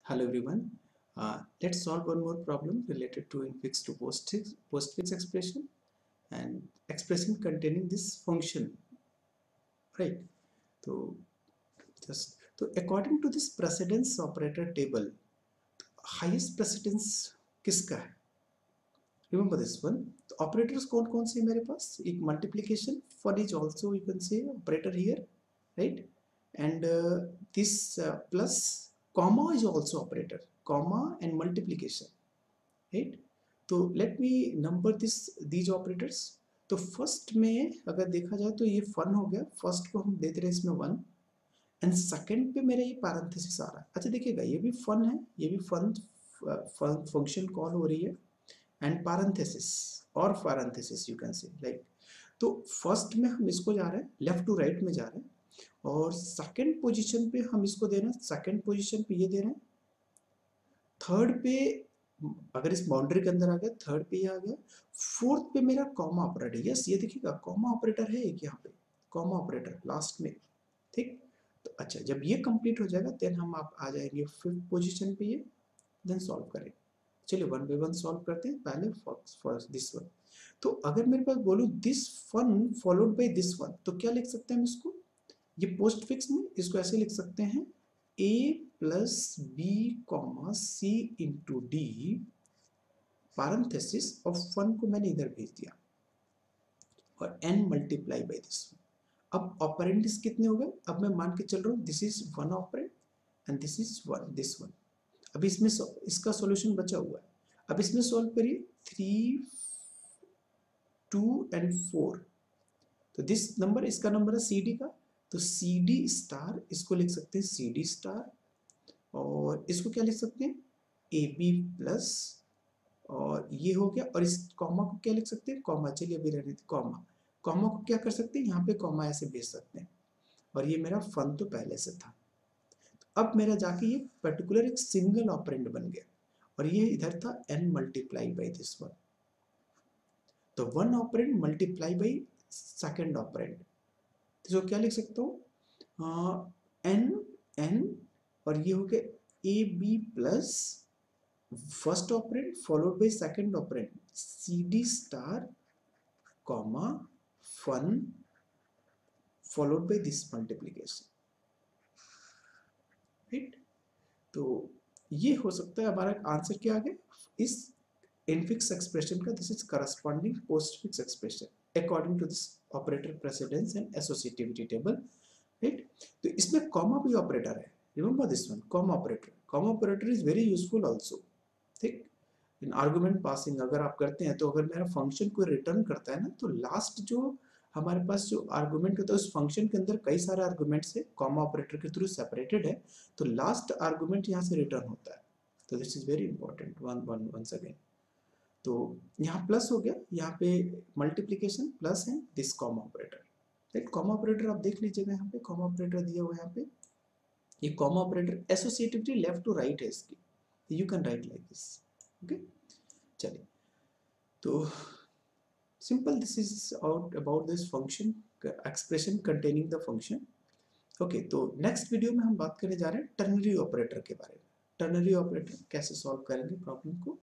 Hello everyone. Let's solve one more problem related to infix to postfix expression and expression containing this function, right? So according to this precedence operator table, highest precedence किसका है? Remember this one. तो operators कौन से मेरे पास? एक multiplication. One is also you can say operator here, right? And this plus comma is also operator. Comma and multiplication. Right. तो let me number this these operators. तो first में अगर देखा जाए तो ये फन हो गया, फर्स्ट को हम देते रहे इसमें वन, एंड सेकंड पे मेरा ये पैरेंथेसिस आ रहा है। अच्छा देखिएगा ये भी फन है, ये भी फन फंक्शन कॉल हो रही है एंड पैरेंथेसिस और parenthesis you can say like. तो फर्स्ट में हम इसको जा रहे हैं, लेफ्ट टू राइट में जा रहे हैं, और सेकंड पोजीशन पे हम इसको दे रहे हैं, सेकंड पोजीशन पे ये दे रहे हैं, थर्ड पे अगर इस बाउंड्री के अंदर आ गया, थर्ड पे ये आ गया, फोर्थ पे मेरा कॉमा ऑपरेटर, यस ये देखिएगा कॉमा ऑपरेटर है एक यहाँ पे, कॉमा ऑपरेटर लास्ट में, ठीक। तो अच्छा जब ये कंप्लीट हो जाएगा देन हम आप आ जाएंगे फिफ्थ पोजीशन पे, ये देन सॉल्व करेंगे। चलिए वन बाय वन सॉल्व करते हैं, पहले फर्स्ट दिस वन। तो अगर मेरे पास बोलूं this one followed by this one, तो क्या लिख सकते हैं हम इसको, ये पोस्ट फिक्स में इसको ऐसे लिख सकते हैं, a plus B comma C into D parenthesis of one को मैंने इधर भेज दिया और n multiply by this one. अब ऑपरेंड्स कितने हो गए, अब मैं मान के चल रहा हूँ this is one operand and this is one, this one. अब इसमें इसका सॉल्यूशन बचा हुआ है, अब इसमें सॉल्व करिए 3 2 एंड 4। तो दिस नंबर इसका नंबर है सी डी का, तो सी डी स्टार इसको लिख सकते हैं सी डी स्टार, और इसको क्या लिख सकते हैं ए बी प्लस, और ये हो गया, और इस कॉमा को क्या लिख सकते हैं, कॉमा, चलिए अभी रहने दे कॉमा, कॉमा को क्या कर सकते हैं यहाँ पे कॉमा ऐसे भेज सकते हैं, और ये मेरा फन तो पहले से था। तो अब मेरा जाके ये पर्टिकुलर एक सिंगल ऑपरेंड बन गया, और ये इधर था n multiply by this one, तो one operand multiply by second operand, तो क्या लिख सकता हूँ n n, और ये हो गया A B plus first operand followed by second operand C D star comma fun followed by this multiplication, right. तो ये हो सकता है हमारा आंसर क्या आ गया इस इनफिक्स एक्सप्रेशन का, this is corresponding postfix expression according to this operator precedence and associativity table, right. तो इसमें कॉमा भी ऑपरेटर है, remember this one, comma operator is very useful also, ठीक। इन आर्गुमेंट पासिंग अगर आप करते हैं, तो अगर मेरा फंक्शन कोई रिटर्न करता है ना, तो लास्ट जो हमारे पास जो आर्गुमेंट होता है उस फंक्शन के अंदर कई सारे आर्गुमेंट्स है, कॉमा ऑपरेटर के थ्रू सेपरेटेड है, तो लास्ट आर्गुमेंट यहाँ से रिटर्न होता है। तो this is very important once again. तो यहाँ प्लस हो गया, यहाँ पे मल्टीप्लीकेशन प्लस है this comma operator, right. Comma operator आप देख लीजिएगा, यहाँ पे कॉमा ऑपरेटर दिया हुआ है, यहाँ पे ये comma operator associativity left to right है इसकी, you can write like this, okay. चलिए तो simple, this is about this function expression containing the function, okay. तो नेक्स्ट वीडियो में हम बात करने जा रहे हैं टर्नरी ऑपरेटर के बारे में, टर्नरी ऑपरेटर कैसे सॉल्व करेंगे प्रॉब्लम को।